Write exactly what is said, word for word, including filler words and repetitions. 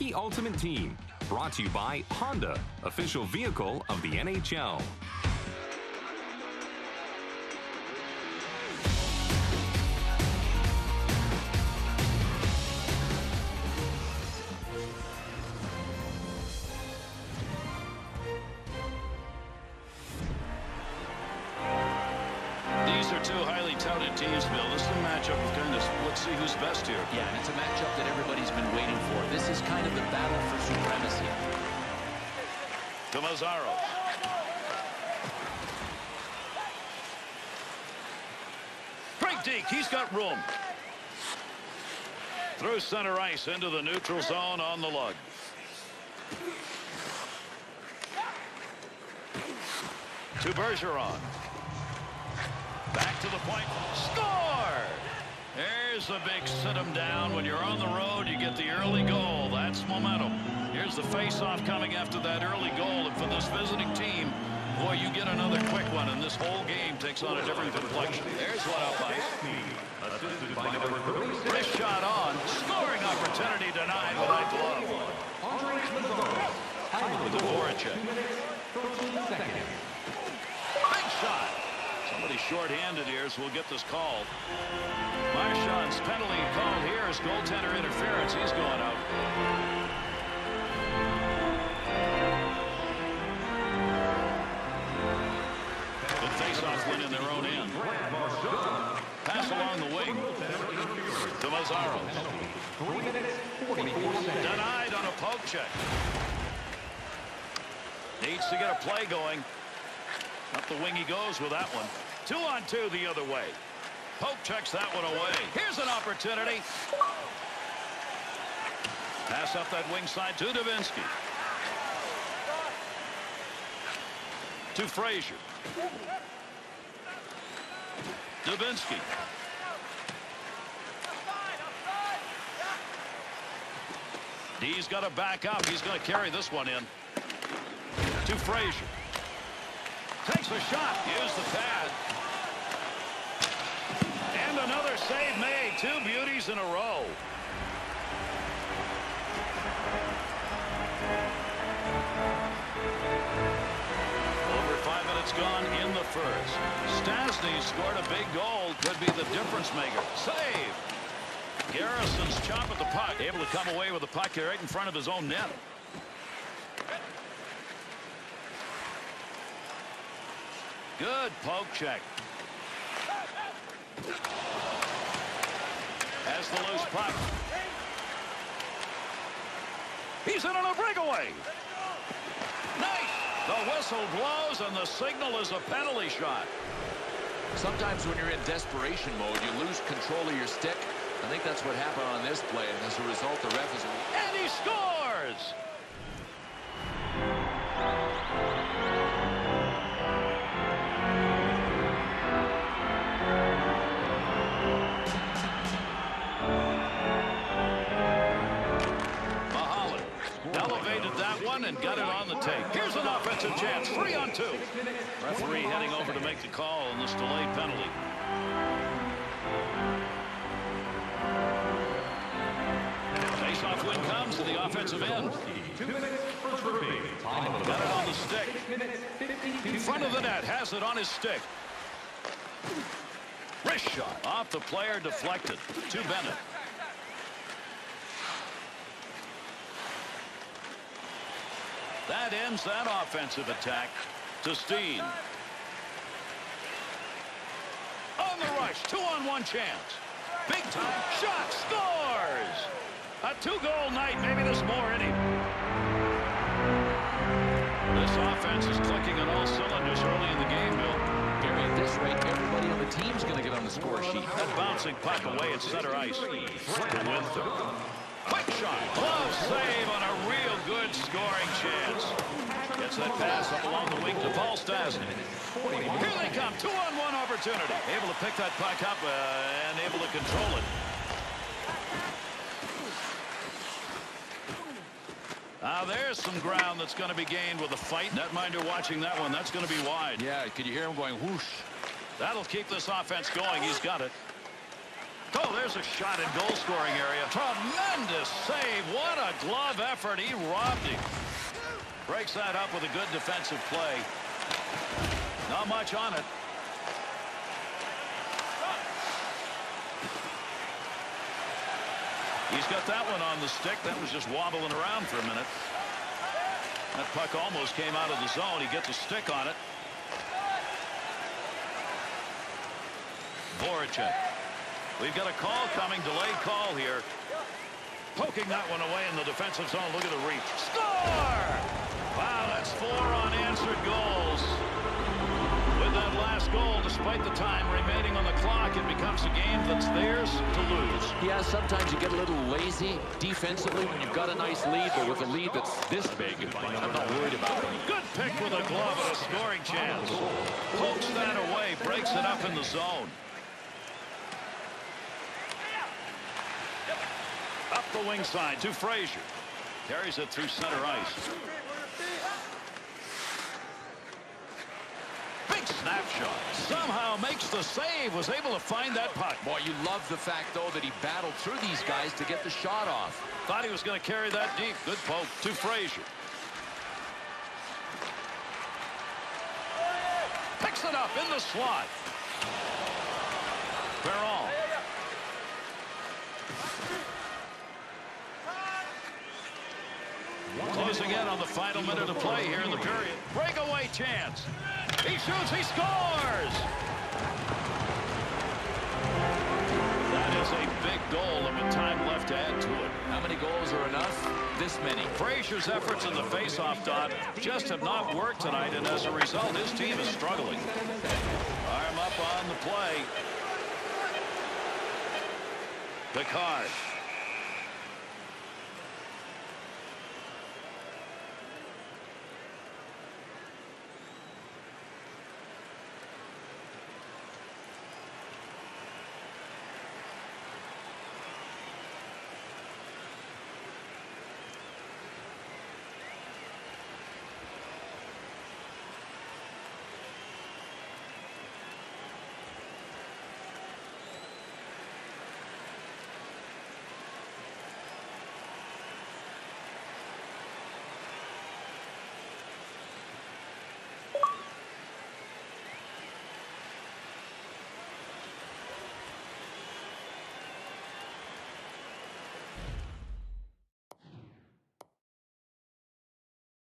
Hockey Ultimate Team. Brought to you by Honda, official vehicle of the N H L. These are two highly touted teams, Bill. This is a matchup of kind of, let's see who's best here. Yeah, and it's a matchup that everybody's been waiting for. This is kind of the battle for supremacy. To Mazzaro. Frank Deke, he's got room. Through center ice into the neutral zone on the lug. To Bergeron. Back to the point. Score! There's a big sit 'em down. When you're on the road, you get the early goal. That's momentum. Here's the face-off coming after that early goal. And for this visiting team, boy, you get another quick one, and this whole game takes on a different complexion. There's one up ice. Wrist shot on. Scoring opportunity denied with that glove. With the Voracek. Big shot. Somebody short-handed here, so we'll get this called. Marchand's penalty called here is goaltender interference. He's going out. Good face-off win in their own end. Pass along the wing to Mazzaro. Denied on a poke check. Needs to get a play going. Up the wing he goes with that one. Two on two the other way. Pope checks that one away. Here's an opportunity. Pass up that wing side to Davinsky. To Frazier. Davinsky. D's got to back up. He's going to carry this one in. To Frazier. Takes a shot. Use the pad. And another save made. Two beauties in a row. Over five minutes gone in the first. Stastny scored a big goal. Could be the difference maker. Save. Garrison's chop at the puck. Able to come away with the puck here right in front of his own net. Good poke check. Has the loose puck. He's in on a breakaway. Nice. The whistle blows and the signal is a penalty shot. Sometimes when you're in desperation mode, you lose control of your stick. I think that's what happened on this play, and as a result, the ref is... And he scores! And got it on the tape. Here's an offensive chance. Three on two. Referee heading over to make the call on this delayed penalty. Face-off win comes to the offensive end. Got it on the stick. In front of the net. Has it on his stick. Wrist shot. Off the player. Deflected. To Bennett. That ends that offensive attack. To Steen. On the rush. Two on one chance. Big time shot. Scores. A two-goal night. Maybe there's more in him. This offense is clicking on all cylinders early in the game, Bill. Gary, at this rate, everybody on the team's going to get on the score sheet. That bouncing puck away at center ice. To Winther. Quick shot. Close save on a real good scoring chance. Gets that pass up along the wing to Paul Stastny. Here they come. Two on one opportunity. Able to pick that puck up uh, and able to control it. Now there's some ground that's going to be gained with a fight. Netminder watching that one. That's going to be wide. Yeah, could you hear him going whoosh? That'll keep this offense going. He's got it. Oh, there's a shot in goal-scoring area. Tremendous save. What a glove effort. He robbed him. Breaks that up with a good defensive play. Not much on it. He's got that one on the stick. That was just wobbling around for a minute. That puck almost came out of the zone. He gets a stick on it. Voracek. We've got a call coming. Delayed call here. Poking that one away in the defensive zone. Look at the reach. Score! Wow, that's four unanswered goals. With that last goal, despite the time remaining on the clock, it becomes a game that's theirs to lose. Yeah, sometimes you get a little lazy defensively when you've got a nice lead, but with a lead that's this big, I'm not worried about it. Good pick with a glove and a scoring chance. Pokes that away, breaks it up in the zone. Up the wing side to Frazier. Carries it through center ice. Big snapshot. Somehow makes the save. Was able to find that puck. Boy, you love the fact, though, that he battled through these guys to get the shot off. Thought he was going to carry that deep. Good poke to Frazier. Picks it up in the slot. Perron. Closing in on the final minute of play here in the period. Breakaway chance. He shoots. He scores. That is a big goal and with time left to add to it. How many goals are enough? This many. Frazier's efforts in the faceoff dot just have not worked tonight, and as a result, his team is struggling. Arm up on the play. Picard.